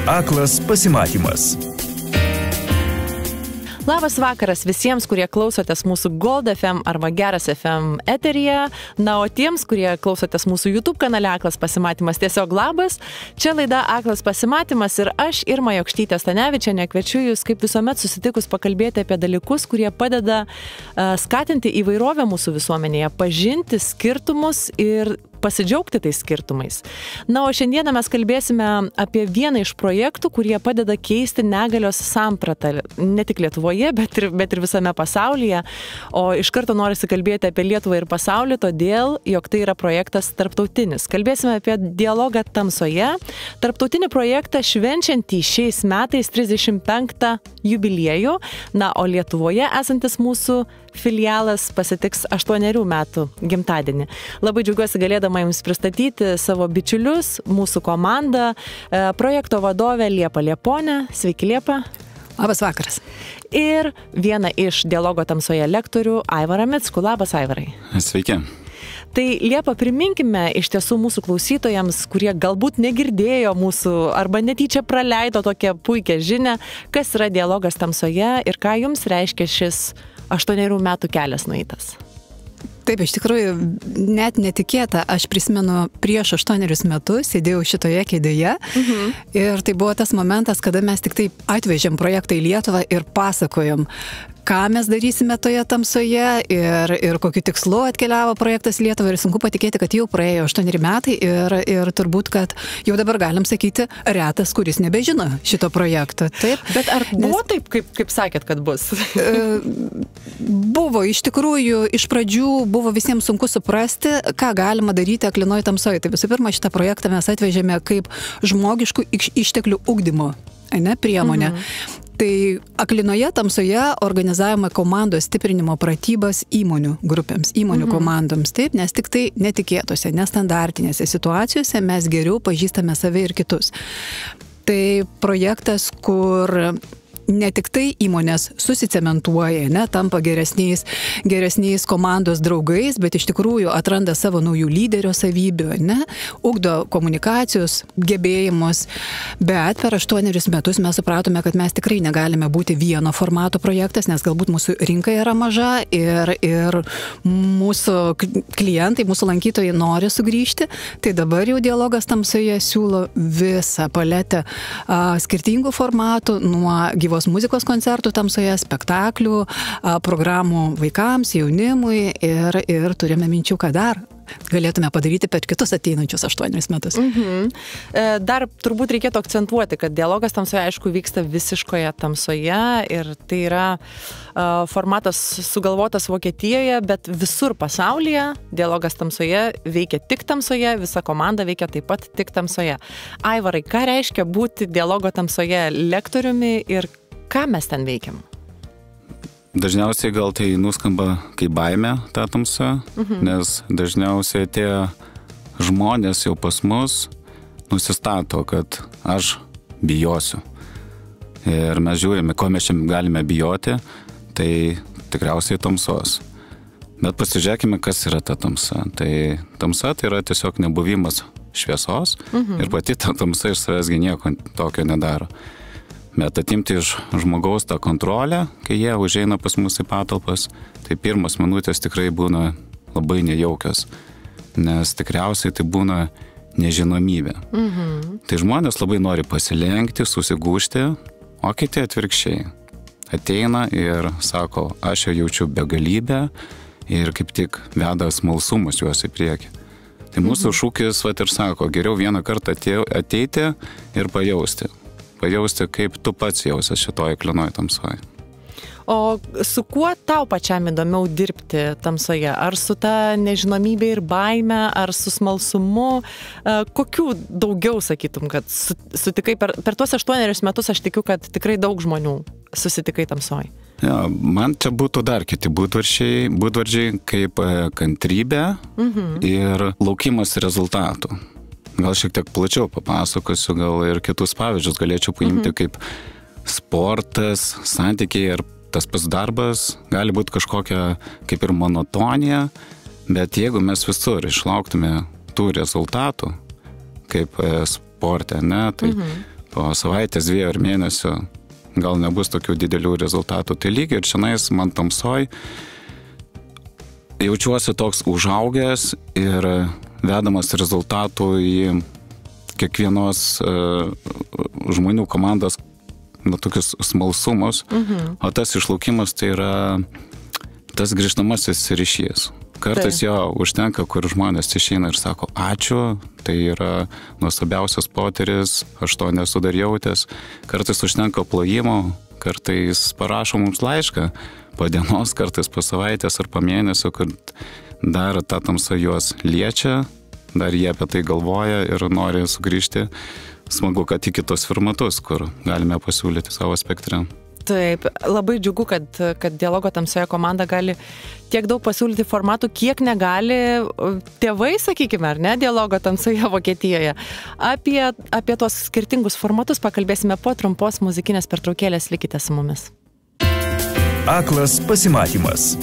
Aklas pasimatymas. Labas vakaras visiems, kurie klausotės mūsų Gold FM arba Geras FM eteryje. Na, o tiems, kurie klausotės mūsų YouTube kanale Aklas pasimatymas, tiesiog labas. Čia laida Aklas pasimatymas ir aš, Irma Jokštytė Stanevičienė, kviečiu jūs kaip visuomet susitikus pakalbėti apie dalykus, kurie padeda skatinti įvairovę mūsų visuomenėje, pažinti skirtumus ir pasidžiaugti tais skirtumais. Na, o šiandieną mes kalbėsime apie vieną iš projektų, kurie padeda keisti negalios sampratą, ne tik Lietuvoje, bet ir visame pasaulyje. O iš karto norisi kalbėti apie Lietuvą ir pasaulį, todėl, jog tai yra projektas tarptautinis. Kalbėsime apie dialogą tamsoje, tarptautinį projektą švenčiantį šiais metais 35 jubiliejų. Na, o Lietuvoje esantis mūsų filialas pasitiks 8 metų gimtadienį. Labai džiaugiuosi galėdama jums pristatyti savo bičiulius, mūsų komandą, projekto vadovę Liepą Lieponę. Sveiki, Liepa. Labas vakaras. Ir vieną iš dialogo tamsoje lektorių, Aivarą Mickų. Labas, Aivarai. Sveiki. Tai Liepa, priminkime iš tiesų mūsų klausytojams, kurie galbūt negirdėjo mūsų arba netyčia praleido tokią puikią žinią, kas yra dialogas tamsoje ir ką jums reiškia šis 8 metų kelias nueitas. Taip, iš tikrųjų, net netikėta, aš prisimenu prieš 8 metus sėdėjau šitoje kėdėje ir tai buvo tas momentas, kada mes tik taip atvežėm projektą į Lietuvą ir pasakojom, ką mes darysime toje tamsoje ir kokiu tikslu atkeliavo projektas į Lietuvą ir sunku patikėti, kad jau praėjo 8 metai ir turbūt, kad jau dabar galim sakyti, retas, kuris nebežino šito projekto. Taip, bet ar buvo taip, kaip sakėt, kad bus? Buvo, iš tikrųjų, iš pradžių buvo visiems sunku suprasti, ką galima daryti aklinoj tamsoje. Tai visų pirma, šitą projektą mes atvežėme kaip žmogiškų išteklių ugdymo priemonę. Tai aklinoje tamsoje organizavome komandos stiprinimo pratybas įmonių grupėms, įmonių komandoms, taip, nes tik tai netikėtose, nestandartinėse situacijose mes geriau pažįstame save ir kitus. Tai projektas, kur ne tik tai įmonės susicementuoja, tampa geresniais komandos draugais, bet iš tikrųjų atranda savo naujų lyderio savybių, ugdo komunikacijos gebėjimus, bet per 8 metus mes supratome, kad mes tikrai negalime būti vieno formato projektas, nes galbūt mūsų rinka yra maža ir mūsų klientai, mūsų lankytojai nori sugrįžti, tai dabar jau dialogas tamsoje siūlo visą paletę skirtingų formatų, nuo gyvos muzikos koncertų tamsoje, spektaklių, programų vaikams, jaunimui ir turime minčių, ką dar galėtume padaryti per kitus ateinančius 8 metus. Dar turbūt reikėtų akcentuoti, kad dialogas tamsoje, aišku, vyksta visiškoje tamsoje ir tai yra formatas sugalvotas Vokietijoje, bet visur pasaulyje dialogas tamsoje veikia tik tamsoje, visa komanda veikia taip pat tik tamsoje. Aivarai, ką reiškia būti dialogo tamsoje lektoriumi ir ką mes ten veikiam? Dažniausiai gal tai nuskamba kaip baimė ta tamsa, nes dažniausiai tie žmonės jau pas mus nusistato, kad aš bijosiu. Ir mes žiūrime, ko mes čia galime bijoti, tai tikriausiai tamsos. Bet pasižiūrėkime, kas yra ta tamsa. Tai tamsa tai yra tiesiog nebuvimas šviesos ir pati ta tamsa iš savęs nieko tokio nedaro. Bet atimti iš žmogaus tą kontrolę, kai jie užeina pas mus į patalpas, tai pirmas minutės tikrai būna labai nejaukios, nes tikriausiai tai būna nežinomybė. Tai žmonės labai nori pasilenkti, susigūžti, o kiti atvirkščiai. Ateina ir sako, aš jau jaučiu begalybę ir kaip tik veda smalsumus juos į priekį. Tai mūsų šūkis ir sako, geriau vieną kartą ateiti ir pajausti, kaip tu pats jausies šitoje aklinoj tamsoje. O su kuo tau pačiam įdomiau dirbti tamsoje? Ar su ta nežinomybė ir baime, ar su smalsumu? Kokių daugiau sakytum, kad sutikai per tuos 8 metus, aš tikiu, kad tikrai daug žmonių susitikai tamsoje? Ja, man čia būtų dar kiti būdvardžiai kaip kantrybė ir laukimas rezultatų. Gal šiek tiek plačiau papasakosiu, gal ir kitus pavyzdžius galėčiau paimti kaip sportas, santykiai ir tas pats darbas, gali būti kažkokia kaip ir monotonija, bet jeigu mes visur išlauktume tų rezultatų, kaip sporte, ne, tai po savaitės, 2 ar mėnesio gal nebus tokių didelių rezultatų. Tai lygiai ir šiandien man tamsoj jaučiuosi toks užaugęs ir vedamas rezultatų į kiekvienos žmonių komandos tokius smalsumus, o tas išlaukimas tai yra tas grįžtamasis ryšys. Kartais jo užtenka, kur žmonės išeina ir sako ačiū, tai yra nuostabiausias potyris, aš to nesu dar jautęs. Kartais užtenka plojimo, kartais parašo mums laišką po dienos, kartais po savaitės ar po mėnesio, kad dar ta tamsa juos liečia, dar jie apie tai galvoja ir nori sugrįžti. Smagu, kad į kitus formatus, kur galime pasiūlyti savo spektrą. Taip, labai džiugu, kad Dialogo tamsoje komanda gali tiek daug pasiūlyti formatų, kiek negali tėvai, sakykime, ar ne, Dialogo tamsoje Vokietijoje. Apie tos skirtingus formatus pakalbėsime po trumpos muzikinės pertraukėlės, likite su mumis. Aklas pasimatymas.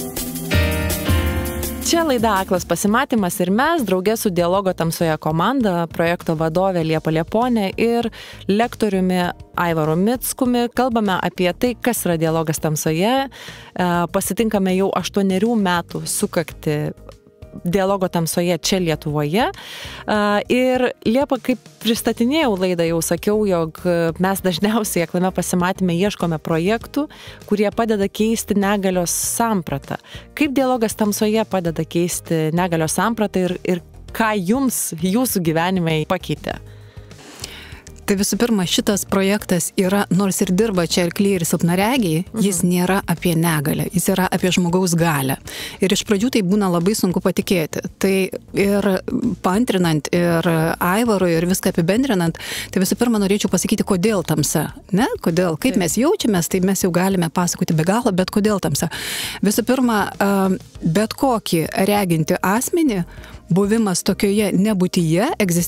Čia laida Aklas pasimatymas ir mes, draugė su Dialogo tamsoje komanda, projekto vadovė Liepa Lieponė ir lektoriumi Aivaru Mickumi, kalbame apie tai, kas yra Dialogas tamsoje. Pasitinkame jau 8 metų sukakti Dialogo tamsoje čia Lietuvoje. Ir Liepa, kaip pristatinėjau laidą, jau sakiau, jog mes dažniausiai Aklame pasimatyme ieškome projektų, kurie padeda keisti negalios sampratą. Kaip Dialogas tamsoje padeda keisti negalios sampratą ir ką jums, jūsų gyvenime pakeitė? Tai visų pirma, šitas projektas yra, nors ir dirba čia akli ir silpnaregiai, jis nėra apie negalę, jis yra apie žmogaus galią. Ir iš pradžių tai būna labai sunku patikėti. Tai ir paantrinant ir Aivarui ir viską apibendrinant, tai visų pirma norėčiau pasakyti, kodėl tamsa. Ne? Kodėl? Kaip mes jaučiamės, tai mes jau galime pasakoti be galo, bet kodėl tamsa. Visų pirma, bet kokį reginti asmenį, buvimas tokioje nebūtyje,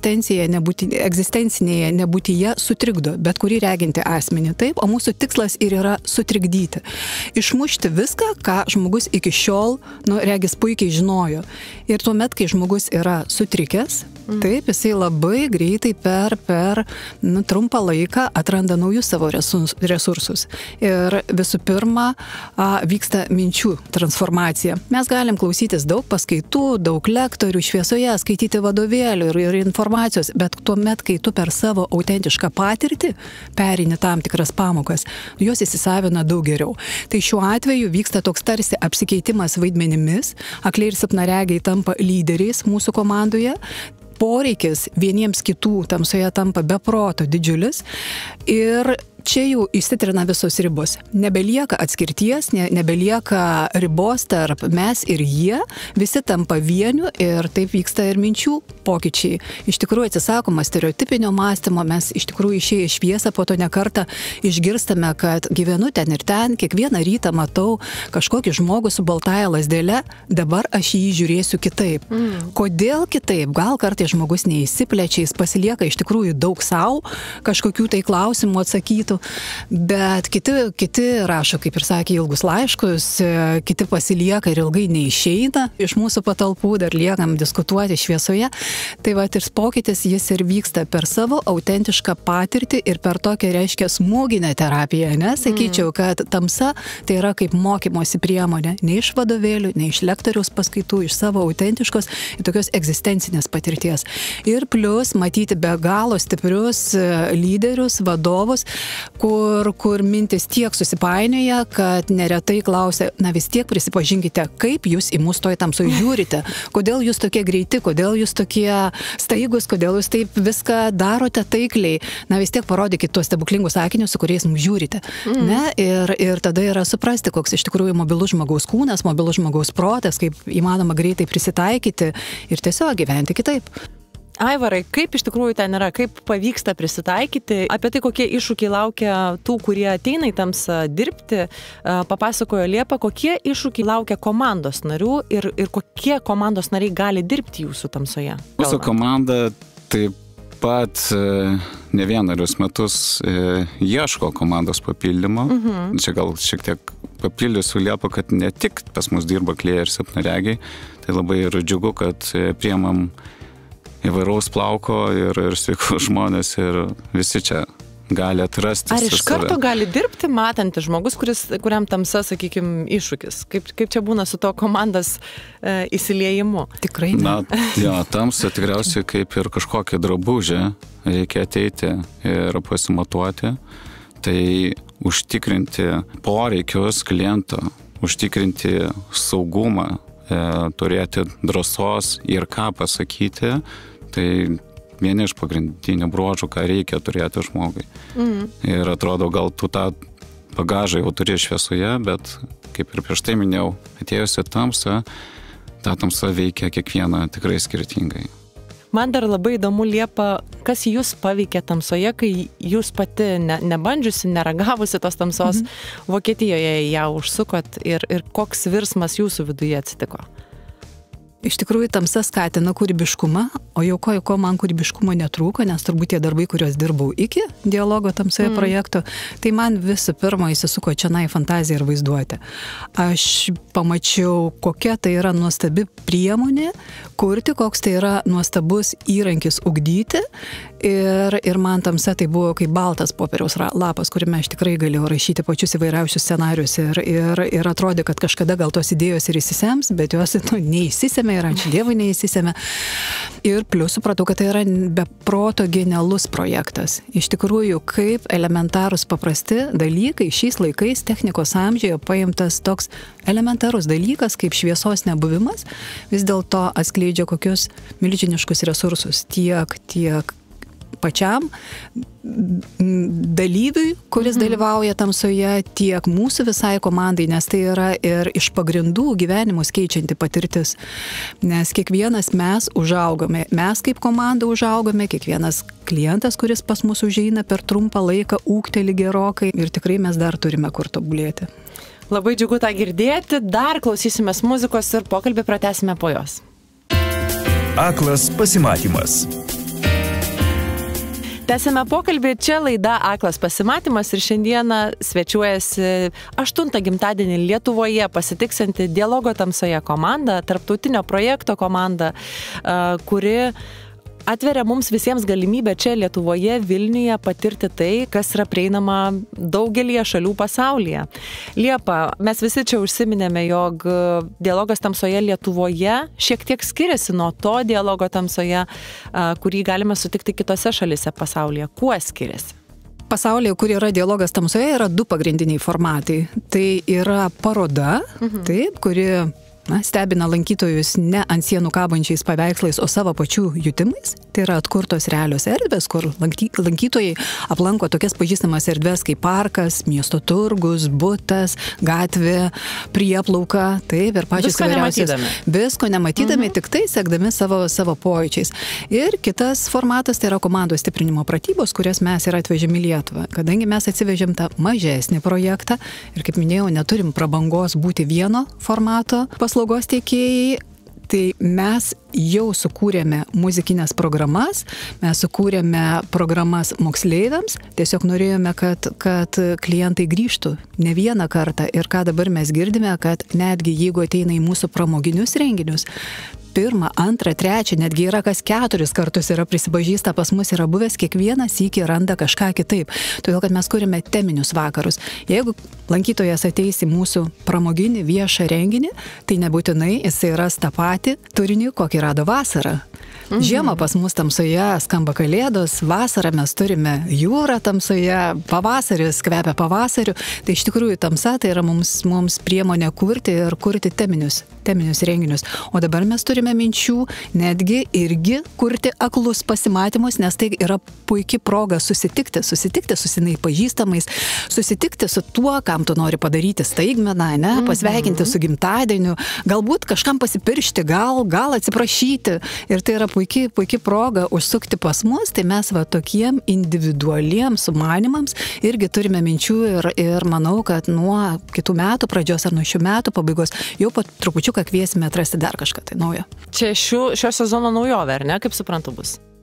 egzistencinėje nebūtyje sutrikdo bet kurį reginti asmenį. Taip, o mūsų tikslas ir yra sutrikdyti. Išmušti viską, ką žmogus iki šiol, regis puikiai žinojo. Ir tuomet, kai žmogus yra sutrikęs, taip, jisai labai greitai per trumpą laiką atranda naujus savo resursus. Ir visų pirma, vyksta minčių transformacija. Mes galim klausytis daug paskaitų, daug lektorių, šviesoje, skaityti vadovėlių ir informacijos, bet tuomet, kai tu per savo autentišką patirtį perini tam tikras pamokas, jos įsisavina daug geriau. Tai šiuo atveju vyksta toks tarsi apsikeitimas vaidmenimis, akliai ir silpnaregiai tampa lyderiais mūsų komandoje, poreikis vieniems kitų tamsoje tampa be proto didžiulis ir čia jau įsitrina visos ribos. Nebelieka atskirties, nebelieka ribos tarp mes ir jie, visi tampa vieniu ir taip vyksta ir minčių pokyčiai. Iš tikrųjų atsisakoma stereotipinio mąstymo, mes iš tikrųjų išėję šviesą, po to nekartą išgirstame, kad gyvenu ten ir ten, kiekvieną rytą matau kažkokį žmogų su baltąja lazdele, dabar aš jį žiūrėsiu kitaip. Kodėl kitaip? Gal kartais žmogus neįsiplečia, jis pasilieka iš tikrųjų daug savo, kažkokių tai klausimų atsakytų. Bet kiti rašo, kaip ir sakė, ilgus laiškus, kiti pasilieka ir ilgai neišeina iš mūsų patalpų, dar liekam diskutuoti šviesoje. Tai va, ir pokytis jis ir vyksta per savo autentišką patirtį ir per tokią, reiškia, smūginę terapiją, nesakyčiau, kad tamsa tai yra kaip mokymosi priemonė, ne iš vadovėlių, ne iš lektoriaus paskaitų, iš savo autentiškos ir tokios egzistencinės patirties. Ir plus matyti be galo stiprius lyderius, vadovus, kur mintis tiek susipainioja, kad neretai klausia, vis tiek prisipažinkite, kaip jūs į mus toj tamsoj žiūrite, kodėl jūs tokie greiti, kodėl jūs tokie staigus, kodėl jūs taip viską darote taikliai, vis tiek parodykit tuos stebuklingus sakinius, su kuriais mums žiūrite. Ne? Ir tada yra suprasti, koks iš tikrųjų mobilus žmogaus kūnas, mobilus žmogaus protas, kaip įmanoma greitai prisitaikyti ir tiesiog gyventi kitaip. Aivarai, kaip iš tikrųjų ten yra, kaip pavyksta prisitaikyti, apie tai, kokie iššūkiai laukia tų, kurie ateina į tamsą dirbti, papasakojo Liepa, kokie iššūkiai laukia komandos narių ir kokie komandos nariai gali dirbti jūsų tamsoje? Mūsų komanda taip pat ne vienerius metus ieško komandos papildymo. Čia gal šiek tiek papildysiu Liepą, kad ne tik pas mus dirba akliai ir silpnaregiai, tai labai yra džiugu, kad priemam įvairaus plauko ir sveikų žmonės ir visi čia gali atrasti Ar iš karto save. gali dirbti matantis žmogus, kuriam tamsa, sakykime, iššūkis? Kaip čia būna su to komandos įsiliejimu? Tikrai ne. Na, jo, tamsa tikriausiai kaip ir kažkokia drabužė, reikia ateiti ir pasimatuoti, tai užtikrinti poreikius kliento, užtikrinti saugumą, turėti drąsos ir ką pasakyti, tai vieni iš pagrindinių bruožų, ką reikia turėti žmogui. Ir atrodo, gal tu tą bagažą jau turi šviesoje, bet kaip ir prieš tai minėjau, atėjusi tamsa, ta tamsa veikia kiekvieną tikrai skirtingai. Man dar labai įdomu, Liepa, kas jūs paveikė tamsoje, kai jūs pati nebandžiusi, neragavusi tos tamsos, Vokietijoje ją užsukot ir koks virsmas jūsų viduje atsitiko? Iš tikrųjų, tamsa skatina kūrybiškumą, o jau ko man kūrybiškumo netrūko, nes turbūt tie darbai, kuriuos dirbau iki dialogo tamsoje projekto, tai man visų pirma įsisuko čionai fantazija ir vaizduotė. Aš pamačiau, kokia tai yra nuostabi priemonė kurti, koks tai yra nuostabus įrankis ugdyti ir man tamsa tai buvo kaip baltas popieriaus lapas, kuriame aš tikrai galėjau rašyti pačius įvairiausius scenarius ir atrodė, kad kažkada gal tos idėjos ir įsisems, bet jos neįsisėmė ir ačiū Dievui neįsisėmė. Ir plius supratau, kad tai yra beproto genialus projektas. Iš tikrųjų, kaip elementarūs paprasti dalykai šiais laikais technikos amžiuje paimtas toks elementarus dalykas, kaip šviesos nebuvimas, vis dėlto atskleidžia kokius milžiniškus resursus tiek pačiam dalyviui, kuris dalyvauja tamsoje, tiek mūsų visai komandai, nes tai yra ir iš pagrindų gyvenimus keičianti patirtis. Nes kiekvienas mes užaugame, mes kaip komanda užaugame, kiekvienas klientas, kuris pas mus užeina per trumpą laiką, ūgteli gerokai ir tikrai mes dar turime kur tobulėti. Labai džiugu tą girdėti, dar klausysimės muzikos ir pokalbį pratęsime po jos. Aklas pasimatymas. Tęsime pokalbį, čia laida Aklas pasimatymas ir šiandieną svečiuojasi 8 gimtadienį Lietuvoje pasitiksinti Dialogo tamsoje komanda, tarptautinio projekto komanda, kuri atveria mums visiems galimybę čia Lietuvoje, Vilniuje patirti tai, kas yra prieinama daugelįje šalių pasaulyje. Liepa, mes visi čia užsiminėme, jog Dialogas tamsoje Lietuvoje šiek tiek skiriasi nuo to Dialogo tamsoje, kurį galime sutikti kitose šalise pasaulyje. Kuo skiriasi? Pasaulyje, kur yra Dialogas tamsoje, yra 2 pagrindiniai formatai. Tai yra paroda, taip, kuri stebina lankytojus ne ant sienų kabančiais paveikslais, o savo pačių jutimais. Tai yra atkurtos realios erdvės, kur lankytojai aplanko tokias pažįstamas erdvės kaip parkas, miesto turgus, butas, gatvė, prieplauka, taip, ir pačios įvairiausios. Visko nematydami, tik tai sekdami savo pojūčiais. Ir kitas formatas tai yra komandos stiprinimo pratybos, kurias mes ir atvežėm į Lietuvą. Kadangi mes atsivežėm tą mažesnį projektą ir, kaip minėjau, neturim prabangos būti vieno formato paslaugos teikėjai, tai mes jau sukūrėme muzikinės programas, mes sukūrėme programas moksleiviams, tiesiog norėjome, kad klientai grįžtų ne vieną kartą ir ką dabar mes girdime, kad netgi jeigu ateina į mūsų pramoginius renginius, 1, 2, 3, netgi yra kas 4 kartus yra prisipažįsta pas mus yra buvęs, kiekvieną sykį randa kažką kitaip. Todėl, kad mes kūrėme teminius vakarus. Jeigu lankytojas ateis į mūsų pramoginį viešą renginį, tai nebūtinai jisai ras tą patį turinį, kokį rado vasarą. Žiemą pas mus tamsoje skamba kalėdos, vasarą mes turime jūrą tamsoje, pavasaris kvepia pavasariu. Tai iš tikrųjų tamsa tai yra mums priemonė kurti ir kurti teminius renginius. O dabar mes turime minčių netgi irgi kurti aklus pasimatymus, nes tai yra puikia proga susitikti su senai pažįstamais, susitikti su tuo, kam tu nori padaryti staigmeną, pasveikinti su gimtadieniu, galbūt kažkam pasipiršti, gal atsiprašyti. Ir tai yra puikia proga užsukti pas mus, tai mes tokiem individualiems sumanimams irgi turime minčių ir manau, kad nuo kitų metų pradžios ar nuo šių metų pabaigos jau po trupučiuką kviesime atrasti dar kažką tai naujo. Čia šio sezono naujovė, ar ne, kaip suprantu bus?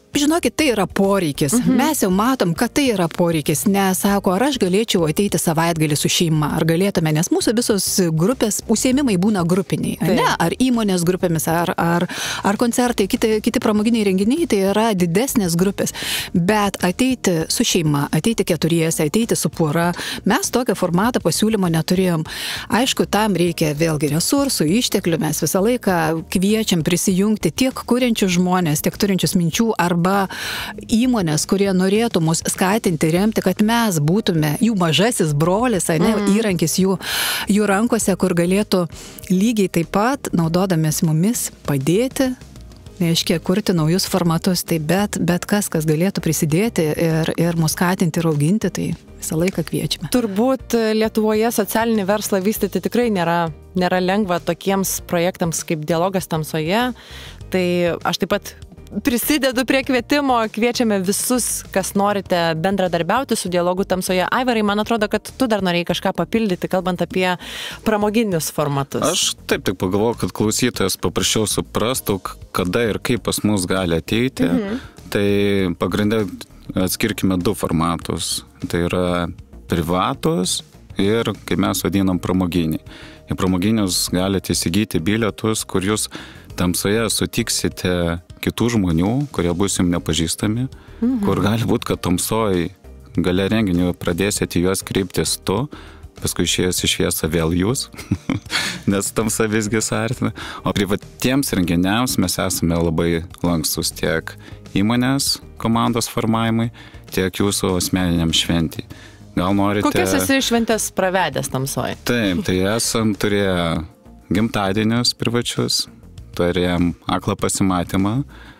Žinokit, tai yra poreikis. Mes jau matom, kad tai yra poreikis. Nesako, ar aš galėčiau ateiti savaitgalį su šeima, ar galėtume, nes mūsų visos grupės, užsiėmimai būna grupiniai. Ne? Ar įmonės grupėmis, ar koncertai, kiti pramoginiai renginiai, tai yra didesnės grupės. Bet ateiti su šeima, ateiti keturiese, ateiti su pora, mes tokio formato pasiūlymo neturėjom. Aišku, tam reikia vėlgi resursų, išteklių, mes visą laiką kviečiam prisijungti tiek kuriančius žmonės, tiek turinčius minčių, arba įmonės, kurie norėtų mus skatinti, remti, kad mes būtume jų mažasis brolis, įrankis jų rankose, kur galėtų lygiai taip pat, naudodamės mumis, padėti, reiškia, kurti naujus formatus. Tai bet kas galėtų prisidėti ir mus skatinti ir auginti, tai visą laiką kviečiame. Turbūt Lietuvoje socialinį verslą vystyti tikrai nėra lengva tokiems projektams kaip Dialogas tamsoje. Tai aš taip pat prisidedu prie kvietimo, kviečiame visus, kas norite bendradarbiauti su Dialogu tamsoje. Aivarai, man atrodo, kad tu dar norėjai kažką papildyti, kalbant apie pramoginius formatus. Aš taip tik pagalvoju, kad klausytojas paprasčiau suprastų, kada ir kaip pas mus gali ateiti. Tai pagrindė atskirkime du formatus. Tai yra privatus ir, kaip mes vadinam, pramoginiai. Į pramoginius galite įsigyti bilietus, kur jūs tamsoje sutiksite kitų žmonių, kurie bus jums nepažįstami, kur gali būti, kad tamsoj gale renginių pradėsite juos kreiptis tu, paskui išėjęs į šviesą vėl jūs, nes tamsa visgi suartina. O privatiems renginiams mes esame labai lankstus tiek įmonės komandos formavimui, tiek jūsų asmeniniam šventį. Gal norite... Kokias esi šventės pravedęs tamsoj? Taip, tai esam turėję gimtadienius privačius, turėjom aklą pasimatymą,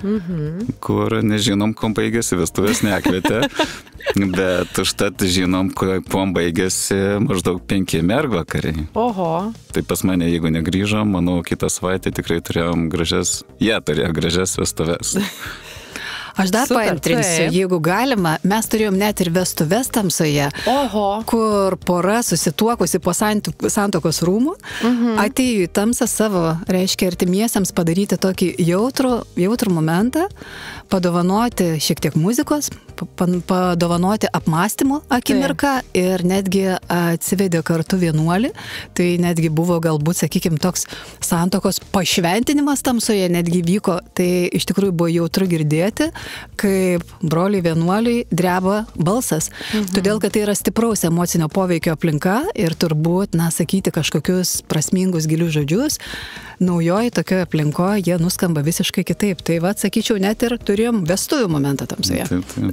kur nežinom, kuom baigėsi, vestuvės nekvietė, bet užtat žinom, kuom baigėsi maždaug 5 mergvakariai. Oho. Tai pas mane, jeigu negrįžom, manau, kitą savaitę tikrai turėjom turėjo gražias vestuvės. Aš dar paantrinsiu, jeigu galima, mes turėjom net ir vestuves tamsoje, kur pora susituokusi po santuokos rūmų, atėjo į tamsą savo, reiškia, artimiesiems padaryti tokį jautrų momentą, padovanoti šiek tiek muzikos, padovanoti apmąstymo akimirką ir netgi atsivedė kartu vienuolį. Tai netgi buvo galbūt, sakykime, toks santuokos pašventinimas tamsoje netgi vyko. Tai iš tikrųjų buvo jautru girdėti, kaip broliai vienuoliai dreba balsas. Todėl, kad tai yra stipraus emocinio poveikio aplinka ir turbūt, sakyti kažkokius prasmingus gilius žodžius, naujoji tokioje aplinkoje jie nuskamba visiškai kitaip. Tai sakyčiau, net ir turėjom vestuvių momentą tamsoje.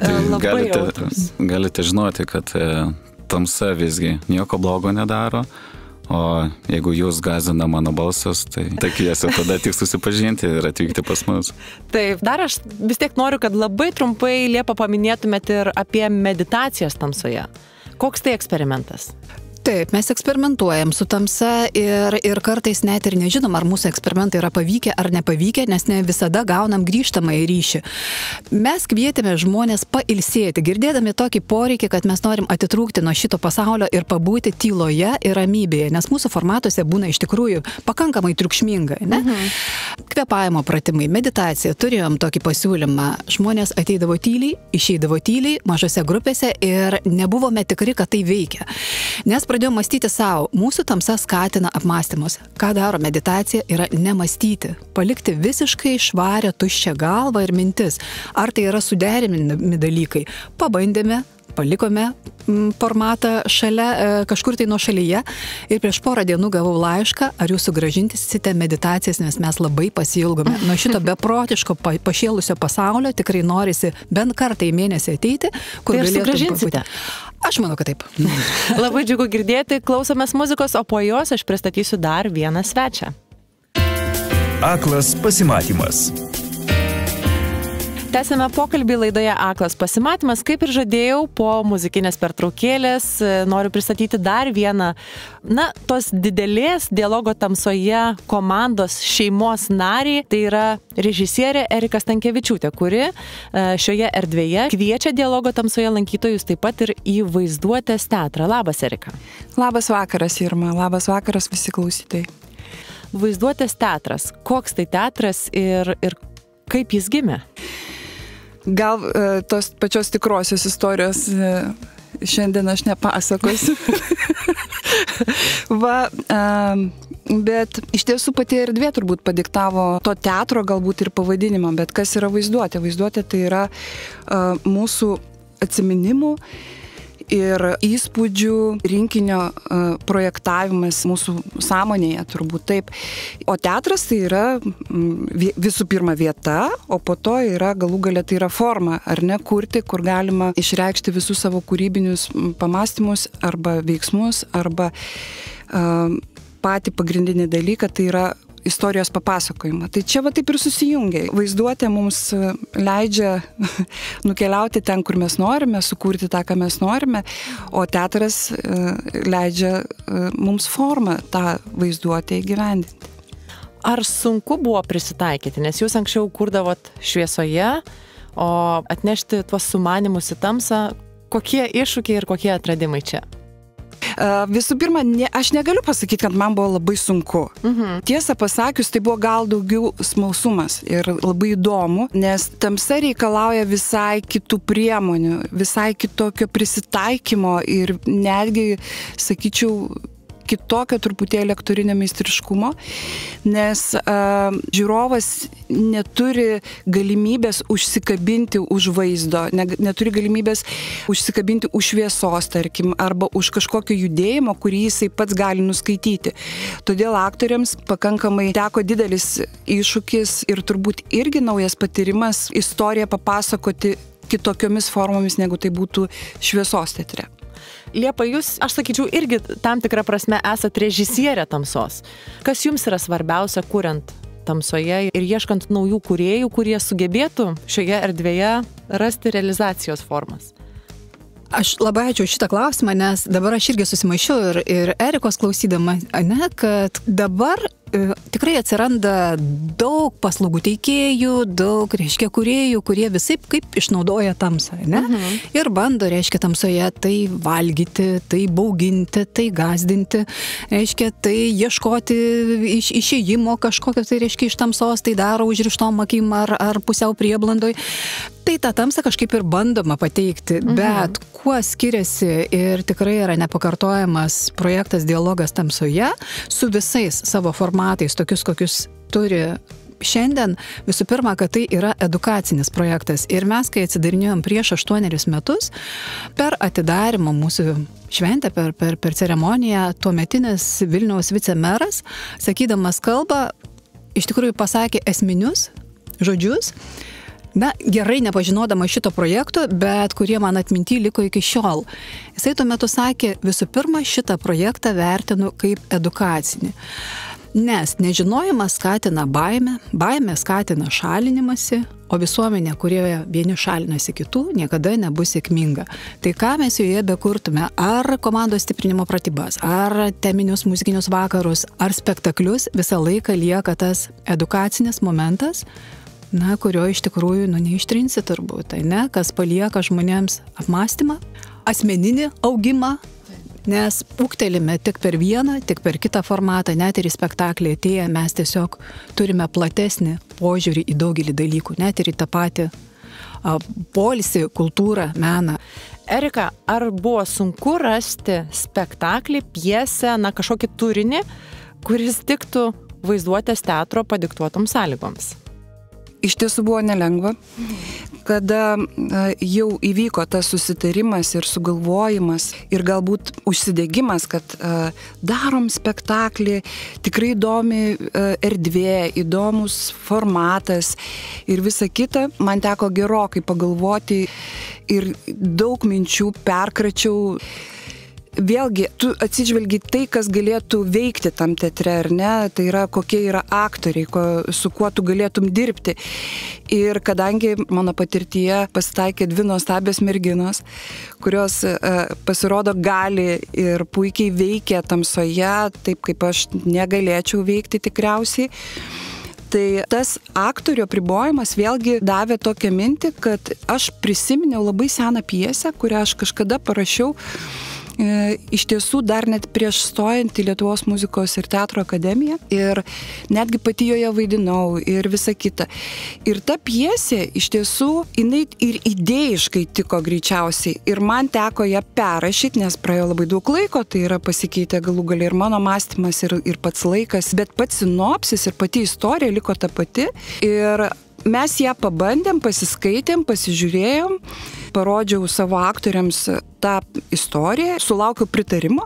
Galite žinoti, kad tamsa visgi nieko blogo nedaro, o jeigu jūs gąsdina mano balsas, tai kviesiu tada tik susipažinti ir atvykti pas mus. Taip, dar aš vis tiek noriu, kad labai trumpai, Liepa, paminėtumėt ir apie meditacijas tamsoje. Koks tai eksperimentas? Taip, mes eksperimentuojam su tamsa ir kartais net ir nežinom, ar mūsų eksperimentai yra pavykę ar nepavykę, nes ne visada gaunam grįžtamą į ryšį. Mes kvietėme žmonės pailsėti, girdėdami tokį poreikį, kad mes norim atitrūkti nuo šito pasaulio ir pabūti tyloje ir ramybėje, nes mūsų formatuose būna iš tikrųjų pakankamai triukšminga, ne? Kvėpavimo pratimai, meditacija, turėjom tokį pasiūlymą. Žmonės ateidavo tyliai, išeidavo tyliai, mažose grupėse ir nebuvome tikri, kad tai veikia. Nes pradėjau mąstyti savo, mūsų tamsa skatina apmąstymus. Ką daro meditacija yra nemąstyti, palikti visiškai švarę, tuščią galvą ir mintis. Ar tai yra suderinami dalykai? Pabandėme, palikome formatą šalia, kažkur tai nuo šalyje ir prieš porą dienų gavau laišką, ar jūs sugrąžintisite meditacijas, nes mes labai pasiilgome. Nuo šito beprotiško pašėlusio pasaulio tikrai norisi bent kartą į mėnesį ateiti, kur galėtum sugrąžinsite. Aš manau, kad taip. Labai džiugu girdėti, klausomės muzikos, o po jos aš pristatysiu dar vieną svečią. Aklas pasimatymas. Tęsime pokalbį laidoje Aklas pasimatymas. Kaip ir žadėjau, po muzikinės pertraukėlės noriu pristatyti dar vieną, tos didelės Dialogo tamsoje komandos šeimos narį. Tai yra režisierė Erika Stankevičiūtė, kuri šioje erdvėje kviečia Dialogo tamsoje lankytojus taip pat ir į Vaizduotės teatrą. Labas, Erika. Labas vakaras, Irma. Labas vakaras visi klausytojai. Vaizduotės teatras. Koks tai teatras ir kaip jis gimė? Gal tos pačios tikrosios istorijos šiandien aš nepasakosiu. Bet iš tiesų pati erdvė turbūt padiktavo to teatro galbūt ir pavadinimą, bet kas yra vaizduotė? Vaizduotė tai yra mūsų atsiminimų ir įspūdžių rinkinio projektavimas mūsų sąmonėje, turbūt taip. O teatras tai yra visų pirma vieta, o po to yra galų galia tai yra forma, ar ne, kurti, kur galima išreikšti visus savo kūrybinius pamąstymus arba veiksmus, arba patį pagrindinį dalyką, tai yra istorijos papasakojimą. Tai čia va taip ir susijungia. Vaizduotė mums leidžia nukeliauti ten, kur mes norime, sukurti tą, ką mes norime, o teatras leidžia mums formą tą vaizduotę įgyvendinti. Ar sunku buvo prisitaikyti, nes jūs anksčiau kurdavot šviesoje, o atnešti tuos sumanymus į tamsą, kokie iššūkiai ir kokie atradimai čia? Visų pirma, aš negaliu pasakyti, kad man buvo labai sunku. Tiesą pasakius, tai buvo gal daugiau smalsumas ir labai įdomu, nes tamsa reikalauja visai kitų priemonių, visai kitokio prisitaikymo ir netgi, sakyčiau, kitokio truputėlį aktorinio meistriškumo, nes žiūrovas neturi galimybės užsikabinti už vaizdo, neturi galimybės užsikabinti už šviesos, tarkim, arba už kažkokio judėjimo, kurį jisai pats gali nuskaityti. Todėl aktoriams pakankamai teko didelis iššūkis ir turbūt irgi naujas patyrimas istoriją papasakoti kitokiomis formomis, negu tai būtų šviesos teatre. Liepa, jūs, aš sakyčiau, irgi tam tikrą prasme esat režisierė tamsos. Kas jums yra svarbiausia, kuriant tamsoje ir ieškant naujų kūrėjų, kurie sugebėtų šioje erdvėje rasti realizacijos formas? Aš labai ačiū šitą klausimą, nes dabar aš irgi susimaišiau ir Erikos klausydama, ne, kad dabar tikrai atsiranda daug paslaugų teikėjų, daug, reiškia, kūrėjų, kurie visaip kaip išnaudoja tamsą, ne? Ir bando, reiškia, tamsoje tai valgyti, tai bauginti, tai gąsdinti, reiškia, tai ieškoti išėjimo kažkokio, tai reiškia, iš tamsos, tai daro užrištom akim ar pusiau prieblandoj. Tai tą tamsą kažkaip ir bandoma pateikti, bet kuo skiriasi ir tikrai yra nepakartojamas projektas Dialogas tamsoje su visais savo formatais, tokius, kokius turi šiandien, visų pirma, kad tai yra edukacinis projektas. Ir mes, kai atsidarinėjom prieš 8 metus, per atidarimą mūsų šventę, per ceremoniją, tuometinis Vilniaus vicemeras, sakydamas kalbą, iš tikrųjų pasakė esminius žodžius, na, gerai nepažinodama šito projekto, bet kurie man atminty liko iki šiol. Jisai tuo metu sakė, visų pirma, šitą projektą vertinu kaip edukacinį. Nes nežinojimas skatina baimę, baimė skatina šalinimąsi, o visuomenė, kurioje vieni šalinasi kitų, niekada nebus sėkminga. Tai ką mes joje bekurtume, ar komandos stiprinimo pratybas, ar teminius muzikinius vakarus, ar spektaklius, visą laiką lieka tas edukacinis momentas, na, kurio iš tikrųjų, neištrinsi turbūt, tai ne, kas palieka žmonėms apmąstymą, asmeninį augimą, nes ūgtelime tik per vieną, tik per kitą formatą, net ir į spektaklį atėję, mes tiesiog turime platesnį požiūrį į daugelį dalykų, net ir į tą patį poilsį, kultūrą, meną. Erika, ar buvo sunku rasti spektaklį, pjesę, na, kažkokį turinį, kuris tiktų vaizduotės teatro padiktuotoms sąlygoms? Iš tiesų buvo nelengva, kada jau įvyko tas susitarimas ir sugalvojimas ir galbūt užsidegimas, kad darom spektaklį, tikrai įdomi erdvė, įdomus formatas ir visa kita, man teko gerokai pagalvoti ir daug minčių perkračiau. Vėlgi, tu atsižvelgi tai, kas galėtų veikti tam teatre, ar ne? Tai yra, kokie yra aktoriai, su kuo tu galėtum dirbti. Ir kadangi mano patirtyje pasitaikė 2 nuostabios merginos, kurios pasirodo gali ir puikiai veikia tamsoje, taip kaip aš negalėčiau veikti tikriausiai. Tai tas aktorių apribojimas vėlgi davė tokią mintį, kad aš prisiminiau labai seną pjesę, kurią aš kažkada parašiau iš tiesų dar net prieš stojant į Lietuvos muzikos ir teatro akademiją ir netgi pati joje vaidinau ir visa kita. Ir ta pjesė iš tiesų, jinai ir idėjiškai tiko greičiausiai ir man teko ją perrašyti, nes praėjo labai daug laiko, tai yra pasikeitę galų gale ir mano mąstymas ir pats laikas, bet pats sinopsis ir pati istorija liko ta pati ir mes ją pabandėm, pasiskaitėm, pasižiūrėjom, parodžiau savo aktoriams tą istoriją, sulaukiau pritarimo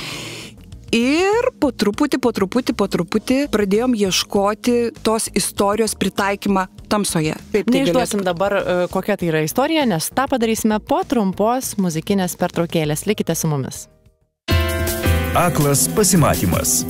ir po truputį pradėjom ieškoti tos istorijos pritaikymą tamsoje. Neišduosim dabar, kokia tai yra istorija, nes tą padarysime po trumpos muzikinės pertraukėlės. Likite su mumis. Aklas pasimatymas.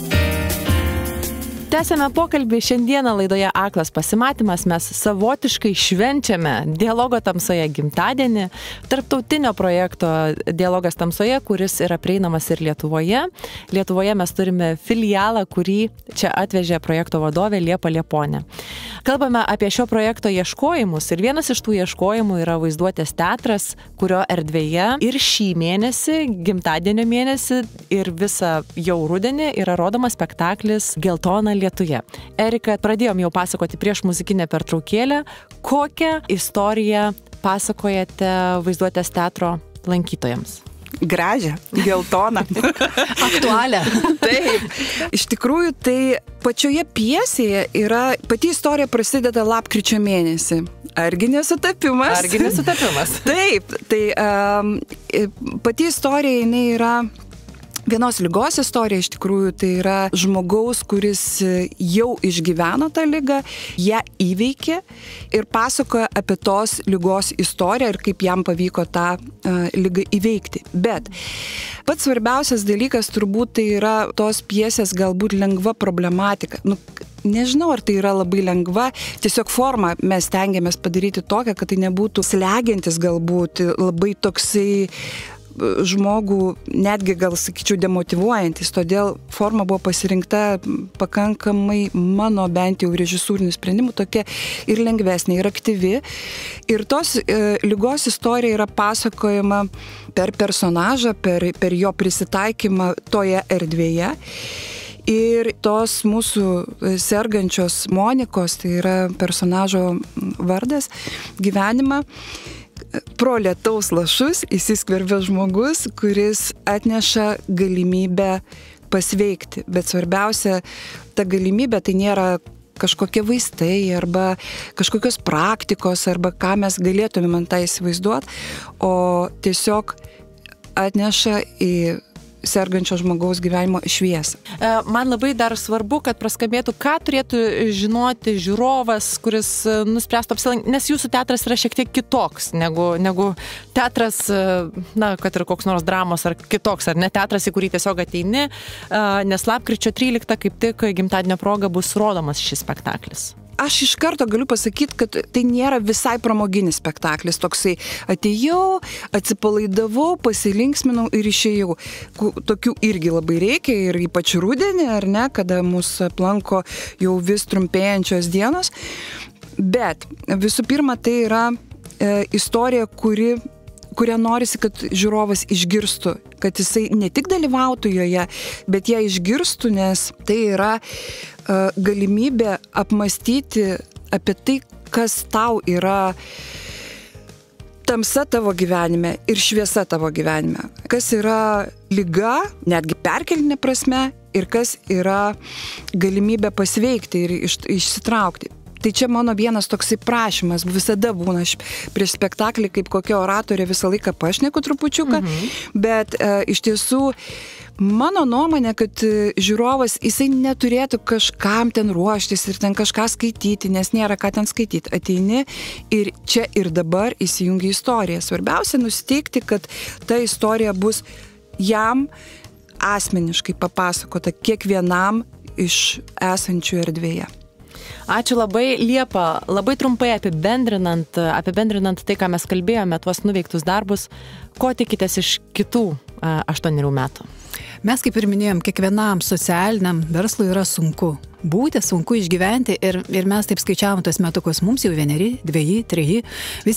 Tęsėme pokalbį. Šiandieną laidoje Aklas pasimatymas mes savotiškai švenčiame Dialogo tamsoje gimtadienį, tarptautinio projekto Dialogas tamsoje, kuris yra prieinamas ir Lietuvoje. Lietuvoje mes turime filialą, kurį čia atvežė projekto vadovė Liepa Lieponė. Kalbame apie šio projekto ieškojimus ir vienas iš tų ieškojimų yra vaizduotės teatras, kurio erdvėje ir šį mėnesį, gimtadienio mėnesį ir visą jau rudenį yra rodomas spektaklis Geltona Lietuje. Erika, pradėjom jau pasakoti prieš muzikinę pertraukėlę, kokią istoriją pasakojate vaizduotės teatro lankytojams? Gražią, geltoną. Aktualią. Taip. Iš tikrųjų, tai pačioje pjesėje yra, pati istorija prasideda lapkričio mėnesį. Argi nesutapimas? Argi nesutapimas. Taip. Tai pati istorija, jinai yra vienos ligos istorija, iš tikrųjų, tai yra žmogaus, kuris jau išgyveno tą ligą, ją įveikė ir pasakoja apie tos ligos istoriją ir kaip jam pavyko tą ligą įveikti. Bet pats svarbiausias dalykas turbūt tai yra tos pjesės galbūt lengva problematika. Nežinau, ar tai yra labai lengva, tiesiog formą mes stengiamės padaryti tokią, kad tai nebūtų slegiantis galbūt, labai toksai žmogų netgi gal, sakyčiau, demotyvuojantis, todėl forma buvo pasirinkta pakankamai mano bent jau režisūrinių sprendimų, tokia ir lengvesnė, ir aktyvi. Ir tos ligos istorija yra pasakojama per personažą, per jo prisitaikymą toje erdvėje. Ir tos mūsų sergančios Monikos, tai yra personažo vardas, gyvenimą, pro lietaus lašus įsiskverbia žmogus, kuris atneša galimybę pasveikti. Bet svarbiausia, ta galimybė tai nėra kažkokie vaistai arba kažkokios praktikos arba ką mes galėtumėm ant tą įsivaizduoti, o tiesiog atneša į sergančio žmogaus gyvenimo šviesą. Man labai dar svarbu, kad praskambėtų, ką turėtų žinoti žiūrovas, kuris nuspręstų apsilankyti, nes jūsų teatras yra šiek tiek kitoks negu teatras, kad ir koks nors dramos ar kitoks, ar ne teatras, į kurį tiesiog ateini, nes lapkričio 13 kaip tik gimtadienio proga bus rodomas šis spektaklis. Aš iš karto galiu pasakyti, kad tai nėra visai pramoginis spektaklis, toksai atėjau, atsipalaidavau, pasilinksminau ir išėjau. Tokių irgi labai reikia ir ypač rudenį, ar ne, kada mūsų aplanko jau vis trumpėjančios dienos. Bet visų pirma, tai yra istorija, kurią norisi, kad žiūrovas išgirstų, kad jisai ne tik dalyvautų joje, bet ją išgirstų, nes tai yra galimybė apmastyti apie tai, kas tau yra tamsa tavo gyvenime ir šviesa tavo gyvenime. Kas yra liga, netgi perkelinė prasme, ir kas yra galimybė pasveikti ir išsitraukti. Tai čia mano vienas toksai prašymas, visada būna prieš spektaklį, kaip kokia oratorė visą laiką pašneku trupučiuką, bet iš tiesų mano nuomonė, kad žiūrovas, jisai neturėtų kažkam ten ruoštis ir ten kažką skaityti, nes nėra ką ten skaityti. Ateini ir čia ir dabar įsijungi istoriją. Svarbiausia nusiteikti, kad ta istorija bus jam asmeniškai papasakota kiekvienam iš esančių erdvėje. Ačiū labai, Liepa. Labai trumpai apibendrinant tai, ką mes kalbėjome, tuos nuveiktus darbus, ko tikitės iš kitų 8 metų? Mes, kaip ir minėjom, kiekvienam socialiniam verslui yra sunku būti, sunku išgyventi ir mes taip skaičiavom tos metukus, mums jau 1, 2, 3, visi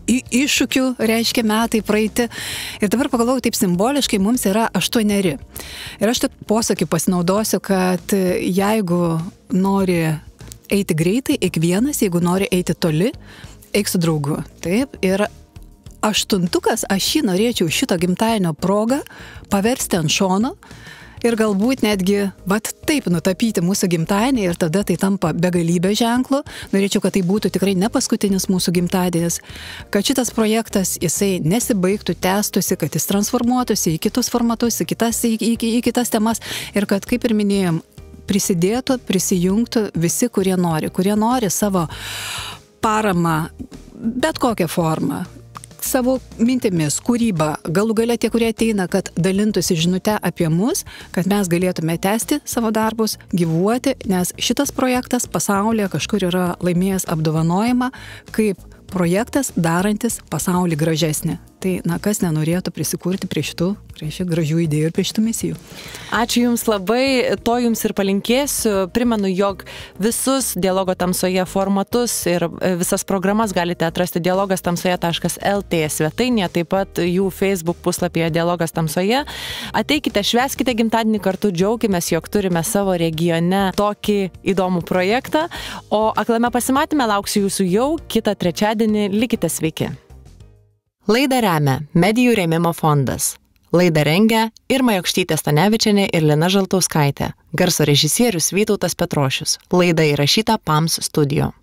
iššūkių, reiškia, metai praeiti. Ir dabar pagalvoju, taip simboliškai mums yra 8. Ir aš taip posakį pasinaudosiu, kad jeigu nori eiti greitai, eik vienas, jeigu nori eiti toli, eik su draugu. Taip, ir 8, aš jį norėčiau šito gimtadienio progą paversti ant šono ir galbūt netgi, taip nutapyti mūsų gimtadienį ir tada tai tampa begalybė ženklų. Norėčiau, kad tai būtų tikrai ne paskutinis mūsų gimtadienis, kad šitas projektas, jisai nesibaigtų, tęstųsi, kad jis transformuotųsi į kitus formatus, į kitas temas ir kad, kaip ir minėjom, prisidėtų, prisijungtų visi, kurie nori savo paramą, bet kokią formą, savo mintimis, kūrybą, galų gale tie, kurie ateina, kad dalintųsi žinute apie mus, kad mes galėtume tęsti savo darbus, gyvuoti, nes šitas projektas pasaulyje kažkur yra laimėjęs apdovanojimą kaip projektas darantis pasaulį gražesnį. Tai, kas nenorėtų prisikurti prie šitų gražių idėjų ir prie šitų misijų. Ačiū Jums labai, to Jums ir palinkėsiu. Primenu, jog visus Dialogo tamsoje formatus ir visas programas galite atrasti dialogastamsoje.lt svetainėje, taip pat jų Facebook puslapyje Dialogas tamsoje. Ateikite, švęskite gimtadienį kartu, džiaukimės, jog turime savo regione tokį įdomų projektą, o aklame pasimatyme lauksiu Jūsų jau kitą trečiadienį. Likite sveiki. Laidą remia Medijų rėmimo fondas. Laidą rengia Irma Jokštytė-Stanevičienė ir Lina Žaltauskaitė. Garso režisierius Vytautas Petrošius. Laida įrašyta PAMS studio.